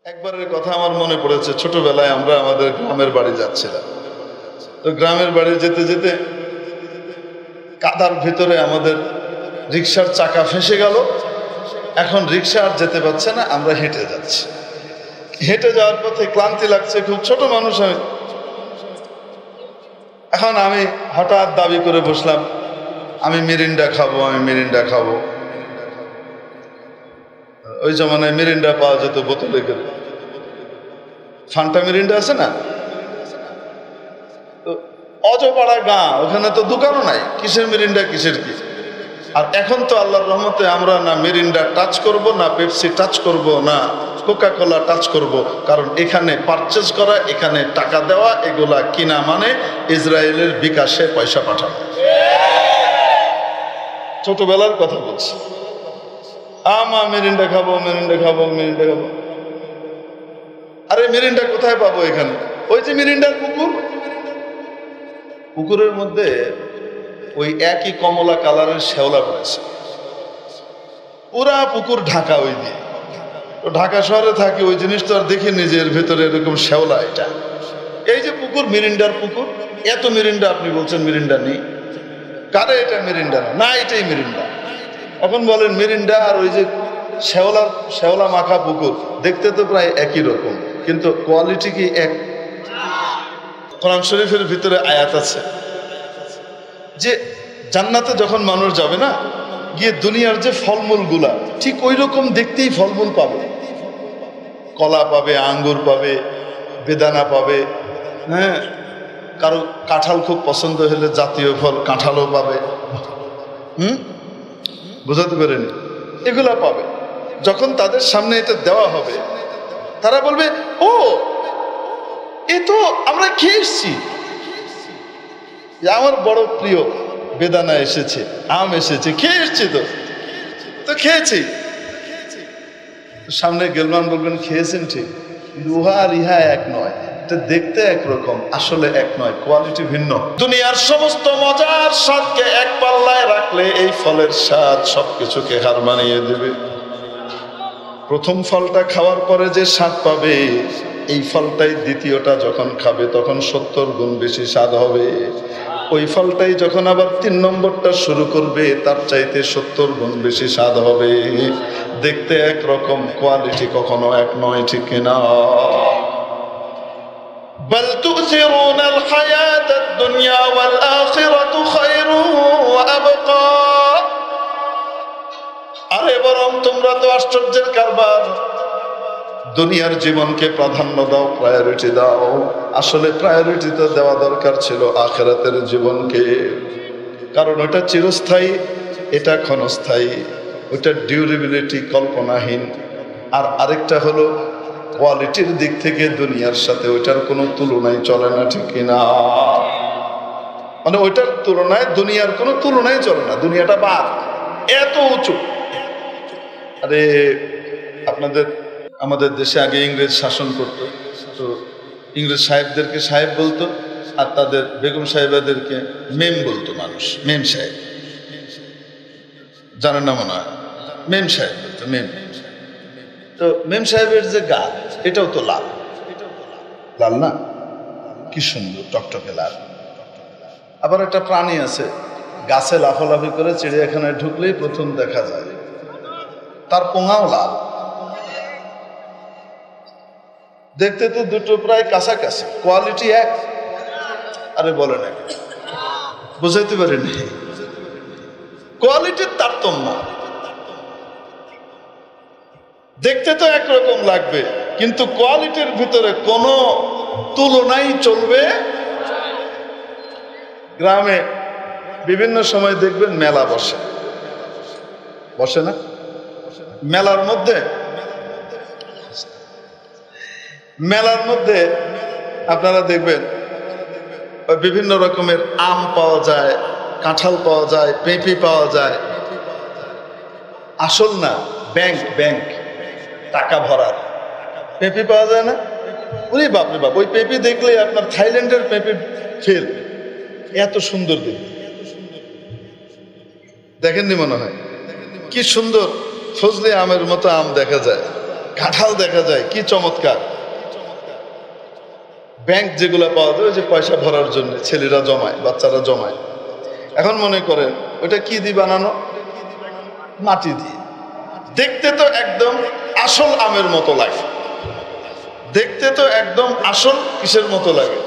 একবারের কথা আমার মনে পড়েছে, ছোটবেলায় আমরা আমাদের গ্রামের বাড়ি যাচ্ছিলাম। তো গ্রামের বাড়ি যেতে যেতে কাদার ভিতরে আমাদের রিক্সার চাকা ফেঁসে গেল। এখন রিক্সা আর যেতে পারছে না, আমরা হেঁটে যাচ্ছি। হেঁটে যাওয়ার পথে ক্লান্তি লাগছে, খুব ছোট মানুষ আমি। এখন আমি হঠাৎ দাবি করে বসলাম, আমি মিরিন্ডা খাবো, আমি মিরিন্ডা খাবো। ওই জমানায় মিরিন্ডা পাওয়া যেত বোতলে করে, ফান্টা মিরিন্ডা আছে না। তো অজপাড়া গাঁ, ওখানে তো দোকানও নাই, কিসের মিরিন্ডা কিসের কি। আর এখন তো আল্লাহর রহমতে আমরা না মিরিন্ডা টাচ করব, না পেপসি টাচ করব, না কোকা কোলা টাচ করব, কারণ এখানে পারচেজ করা, এখানে টাকা দেওয়া, এগুলা কিনা মানে ইসরায়েলের বিকাশে পয়সা পাঠানো। ছোটবেলার কথা বলছি। আমা মিরিন্ডা খাবো, মিরিন্ডা খাবো, মিরিন্ডা খাবো। আরে মিরিন্ডা কোথায় পাবো এখানে? ওই যে মিরিন্ডার পুকুর, পুকুরের মধ্যে ওই একই কমলা কালারের শ্যাওলা পড়েছে, পুরা পুকুর ঢাকা ওই দিয়ে। তো ঢাকা শহরে থাকি, ওই জিনিসটা আর দেখি নিজের ভেতরে এরকম শ্যাওলা। এটা এই যে পুকুর, মিরিন্ডার পুকুর, এত মিরিন্ডা আপনি বলছেন মিরিন্ডা নেই। কারে এটা মিরিন্ডা না, এটাই মিরিন্ডা। এখন বলেন মিরিন্ডা আর ওই যে শ্যাওলা মাখা পুকুর দেখতে তো প্রায় একই রকম, কিন্তু কোয়ালিটি কি এক? কোরআন শরীফের ভিতরে আয়াত আছে যে জান্নাতে যখন মানুষ যাবে না, গিয়ে দুনিয়ার যে ফলমূল গুলা ঠিক ওই রকম দেখতেই ফলমূল পাবে। কলা পাবে, আঙ্গুর পাবে, বেদানা পাবে, হ্যাঁ, কারো কাঁঠাল খুব পছন্দ হলে জাতীয় ফল কাঁঠালও পাবে। বুঝাতে পারেনি? এগুলা পাবে। যখন তাদের সামনে এটা দেওয়া হবে, তারা বলবে, ও এ তো আমরা খেয়ে এসছি, আমার বড় প্রিয় বেদানা এসেছে, আম এসেছে, খেয়ে এসছি, তো খেয়েছি। সামনে গেলমান বলবেন খেয়েছেন ঠিক, কিন্তু উহা আর ইহা এক নয়। এটা দেখতে একরকম, আসলে এক নয়, কোয়ালিটি ভিন্ন। দুনিয়ার সমস্ত মজার স্বাদকে এক পাল্লায় রাখলে এই ফলের স্বাদ সবকিছুকে হার মানিয়ে দেবে। প্রথম ফলটা খাওয়ার পরে যে স্বাদ পাবে, এই ফলটাই দ্বিতীয়টা যখন খাবে তখন 70 গুণ বেশি স্বাদ হবে। ওই ফলটাই যখন আবার 3 নম্বরটা শুরু করবে, তার চাইতে 70 গুণ বেশি স্বাদ হবে। দেখতে একরকম, কোয়ালিটি কখনো এক নয়, ঠিক কিনা? بل تؤثرون الحياة الدنيا والآخرة خير وأبقى। আরে বরং তোমরা তো আশ্চর্যের কারবার, দুনিয়ার জীবনকে প্রাধান্য দাও, প্রায়োরিটি দাও। আসলে প্রায়োরিটি তো দেওয়া দরকার ছিল আখিরাতের জীবনকে, কারণ ওটা চিরস্থায়ী, এটা ক্ষণস্থায়ী। ওটা ডিউরেবিলিটি কল্পনাহীন। আর আরেকটা হলো কোয়ালিটির দিক থেকে দুনিয়ার সাথে ওইটার কোনো তুলনাই চলে না, ঠিক কিনা? মানে ওইটার তুলনায় দুনিয়ার কোনো তুলনাই চলে না। দুনিয়াটা বাদ, এত উঁচু। আরে আমাদের দেশে আগে ইংরেজ শাসন করত, তো ইংরেজ সাহেবদেরকে সাহেব বলতো, আর তাদের বেগম সাহেবাদেরকে মেম বলতো মানুষ। মেম সাহেব জানেন না মনে হয়? মেম সাহেব বলতো, মেম। তো মেম সাহেবের যে গা, এটাও তো লাল, লাল না? কি সুন্দর টকটকে লাল। আবার একটা প্রাণী আছে, গাছে লাফালাফি করে চিড়িয়াখানায় ঢুকলেই প্রথম দেখা যায়, তার পোঙাও লাল। দেখতে তো দুটো প্রায় কাছাকাছি, কোয়ালিটি এক। আরে বলে না, বুঝাইতে পারিনি, কোয়ালিটির তারতম্য। দেখতে তো একরকম লাগবে, কিন্তু কোয়ালিটির ভিতরে কোনো তুলনাই চলবে। গ্রামে বিভিন্ন সময় দেখবেন মেলা বসে, বসে না? মেলার মধ্যে আপনারা দেখবেন বিভিন্ন রকমের আম পাওয়া যায়, কাঁঠাল পাওয়া যায়, পেঁপে পাওয়া যায়। আসল না, ব্যাংক টাকা ভরার পেঁপে পাওয়া যায় না? ওরে বাপরে বাপ, ওই পেঁপে দেখলে আপনার থাইল্যান্ডের পেঁপে ফেল, এত সুন্দর দেখেননি মনে হয়? কি সুন্দর ফজলি আমের মতো আম দেখা যায়। কাঁঠাল দেখা যায়, কি চমৎকার। ব্যাংক যেগুলো পাওয়া যায় যে পয়সা ভরার জন্য ছেলেরা জমায়, বাচ্চারা জমায়। এখন মনে করেন ওটা কি দিয়ে বানানো? মাটি দিয়ে। দেখতে তো একদম আসল আমের মতো লাগে, দেখতে তো একদম আসল কিসের মতো লাগে।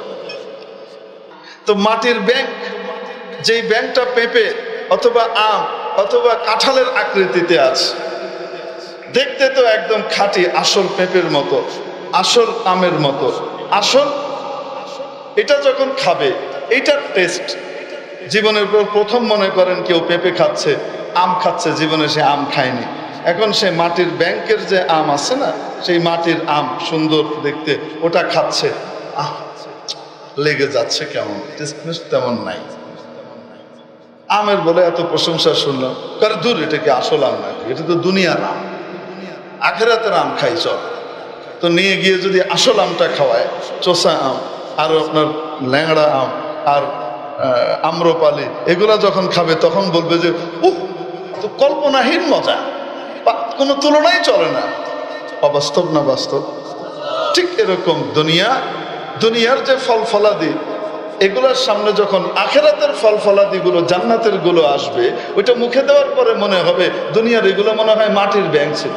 তো মাটির ব্যাংক, যেই ব্যাংকটা পেঁপে অথবা আম অথবা কাঁঠালের আকৃতিতে আছে, দেখতে তো একদম খাঁটি আসল পেঁপের মতো, আসল আমের মতো, আসল। এটা যখন খাবে, এইটার টেস্ট জীবনের প্রথম মনে করেন কেউ পেঁপে খাচ্ছে, আম খাচ্ছে, জীবনে সে আম খায়নি। এখন সে মাটির ব্যাংকের যে আম আছে না, সেই মাটির আম সুন্দর দেখতে, ওটা খাচ্ছে, লেগে যাচ্ছে কেমন, টেস্ট তেমন নাই। আমের বলে এত প্রশংসা শুনলাম, কারণ দূর, এটা কি আসল আম নাকি? এটা তো দুনিয়ার আম, আখেরাতের আম খাই চল। তো নিয়ে গিয়ে যদি আসল আমটা খাওয়ায়, চোষা আম আর আপনার ল্যাংড়া আম আর আম্রপালি, এগুলা যখন খাবে তখন বলবে যে উহ, তো কল্পনাহীন মজা, কোনো তুলনাই চলে না। অবাস্তব না বাস্তব? ঠিক এরকম দুনিয়ার যে ফল ফলাদি, এগুলোর সামনে যখন আখেরাতের ফল ফলাদি গুলো, জান্নাতের গুলো আসবে, ওইটা মুখে দেওয়ার পরে মনে হবে দুনিয়ার এগুলো মনে হয় মাটির ব্যাংক ছিল,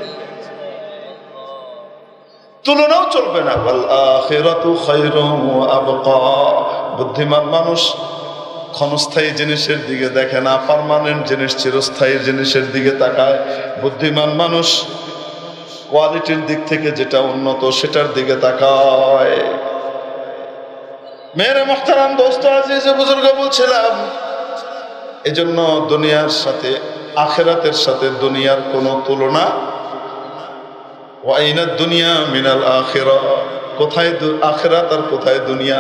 তুলনাও চলবে না। আখিরাতু খায়রুন ওয়া আবকা। বুদ্ধিমান মানুষ ক্ষণস্থায়ী জিনিসের দিকে দেখে না, পার্মানেন্ট জিনিস, চিরস্থায়ী জিনিসের দিকে তাকায়। বুদ্ধিমান মানুষ কোয়ালিটির দিক থেকে যেটা উন্নত সেটার দিকে তাকায়। মেরে মুহতারাম দোস্ত আজিজ বুজুর্গ, বলছিলাম এজন্য দুনিয়ার সাথে আখিরাতের সাথে দুনিয়ার কোনো তুলনা। ওয়াইনা দুনিয়া মিনাল আখিরাহ, কোথায় আখিরাত আর কোথায় দুনিয়া?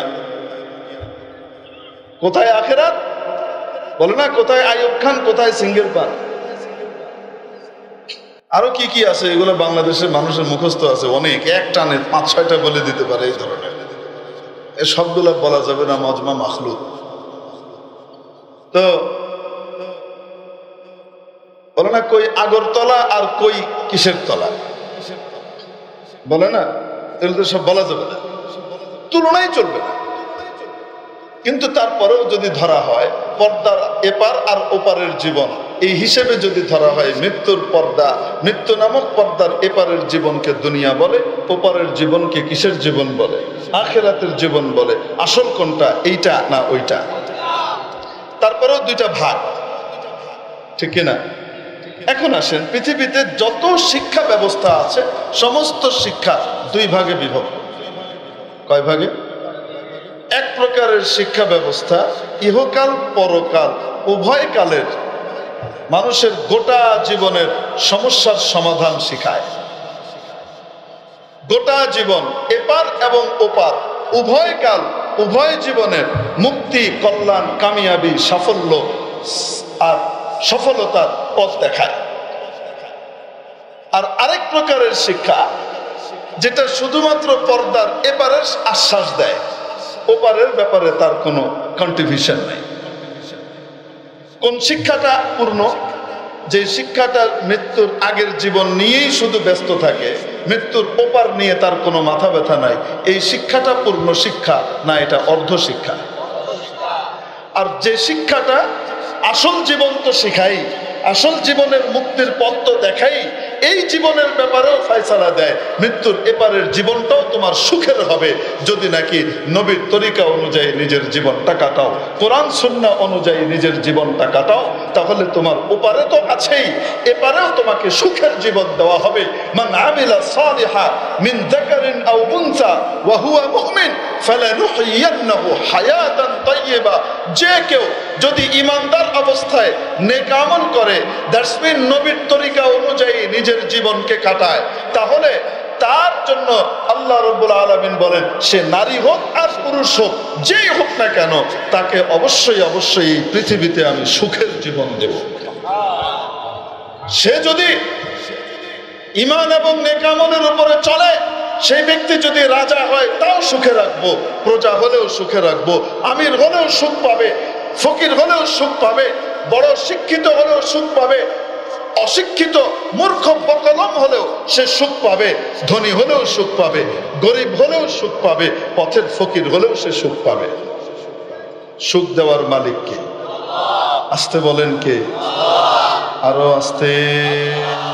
কোথায় আখিরাত বলে না, কোথায় আইয়ুব খান, কোথায় সিঙ্গেল পান, আরো কি কি আছে, এগুলো বাংলাদেশের মানুষের মুখস্থ আছে অনেক, এক টানে 5-6টা বলে দিতে পারে এই ধরনের। এই সবগুলো বলা যাবে না, মজমা মাখলুক। তো বলে না কই আগরতলা আর কই কিসের তলা, বলে না, এগুলো তো সব বলা যাবে না, তুলনাই চলবে না। কিন্তু তারপরেও যদি ধরা হয় পর্দার এপার আর ওপারের জীবন, এই হিসেবে যদি ধরা হয় মৃত্যুর পর্দা, মৃত্যু নামক পর্দার এপারের জীবনকে দুনিয়া বলে, ওপারের জীবনকে কিসের জীবন বলে? আখিরাতের জীবন বলে। আসল কোনটা, এইটা না ওইটা? তারপরেও দুইটা ভাগ, ঠিক কিনা? এখন আসেন, পৃথিবীতে যত শিক্ষা ব্যবস্থা আছে সমস্ত শিক্ষা দুই ভাগে বিভক্ত। কয় ভাগে? এক প্রকারের শিক্ষা ব্যবস্থা ইহকাল পরকাল উভয় কালের মানুষের গোটা জীবনের সমস্যার সমাধান শিখায়। গোটা জীবন, এপার এবং ওপার, উভয় কাল উভয় জীবনের মুক্তি, কল্যাণ, কামিয়াবি, সাফল্য আর সফলতার পথ দেখায়। আর আরেক প্রকারের শিক্ষা যেটা শুধুমাত্র পর্দার এপারের আশ্বাস দেয়, ওপারের ব্যাপারে তার কোনো কন্ট্রিবিউশন নেই। কোন শিক্ষাটা পূর্ণ? যে শিক্ষাটা মৃত্যুর আগের জীবন নিয়েই শুধু ব্যস্ত থাকে, মৃত্যুর ওপার নিয়ে তার কোনো মাথা ব্যথা নাই, এই শিক্ষাটা পূর্ণ শিক্ষা না, এটা অর্ধ শিক্ষা। আর যে শিক্ষাটা আসল জীবন তো শিখাই, আসল জীবনের মুক্তির পথ তো দেখাই, এই জীবনের ব্যাপারেও ফয়সালা দেয়, মৃত্যুর এপারের জীবনটাও তোমার সুখের হবে যদি নাকি নবীর তরিকা অনুযায়ী নিজের জীবনটা কাটাও, কোরআন সুন্নাহ অনুযায়ী নিজের জীবনটা কাটাও, তাহলে তোমার ওপারে তো আছেই, এপারেও তোমাকে সুখের জীবন দেওয়া হবে। মান আমিলা সালিহা মিন যাকারিন আও উনসা ওয়া হুয়া মুমিন ফালানুহয়িয়ান্নাহু হায়াতান তাইয়্যিবা। যে কেউ যদি ঈমানদার অবস্থায় নেক আমল করে, দ্যাটস মিন নবীর তরিকা অনুযায়ী নিজের জীবনকে কাটায়, তাহলে তার জন্য আল্লাহ রাব্বুল আলামিন বলেন, সে নারী হোক আর পুরুষ হোক, যেই হোক না কেন, তাকে অবশ্যই অবশ্যই এই পৃথিবীতে আমি সুখের জীবন দেব। সে যদি ঈমান এবং নেক আমলের উপরে চলে, সেই ব্যক্তি যদি রাজা হয় তাও সুখে রাখবো, প্রজা হলেও সুখে রাখবো, আমির হলেও সুখ পাবে, ফকির হলেও সুখ পাবে, বড় শিক্ষিত হলেও সুখ পাবে, অশিক্ষিত মূর্খ বকলম হলেও সে সুখ পাবে, ধনী হলেও সুখ পাবে, গরিব হলেও সুখ পাবে, পথের ফকির হলেও সে সুখ পাবে। সুখ দেওয়ার মালিক কে? আস্তে বলেন কে? আরো আস্তে।